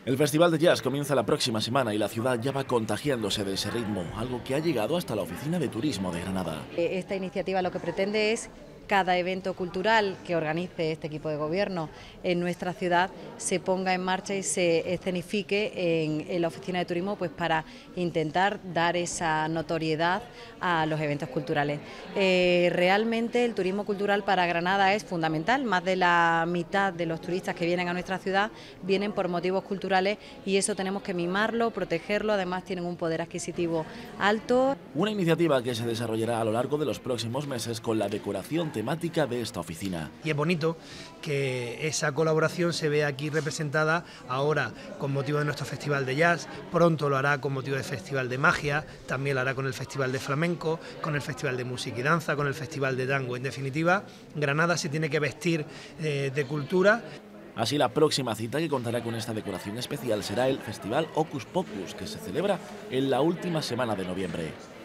El Festival de Jazz comienza la próxima semana y la ciudad ya va contagiándose de ese ritmo, algo que ha llegado hasta la Oficina de Turismo de Granada. Esta iniciativa lo que pretende es cada evento cultural que organice este equipo de gobierno en nuestra ciudad se ponga en marcha y se escenifique en la Oficina de Turismo, pues para intentar dar esa notoriedad a los eventos culturales. Realmente el turismo cultural para Granada es fundamental. Más de la mitad de los turistas que vienen a nuestra ciudad vienen por motivos culturales y eso tenemos que mimarlo, protegerlo. Además tienen un poder adquisitivo alto. Una iniciativa que se desarrollará a lo largo de los próximos meses con la decoración temática de esta oficina. Y es bonito que esa colaboración se vea aquí representada ahora con motivo de nuestro Festival de Jazz, pronto lo hará con motivo del Festival de Magia, también lo hará con el Festival de Flamenco, con el Festival de Música y Danza, con el Festival de Tango. En definitiva, Granada se tiene que vestir de cultura. Así, la próxima cita que contará con esta decoración especial será el Festival Hocus Pocus, que se celebra en la última semana de noviembre.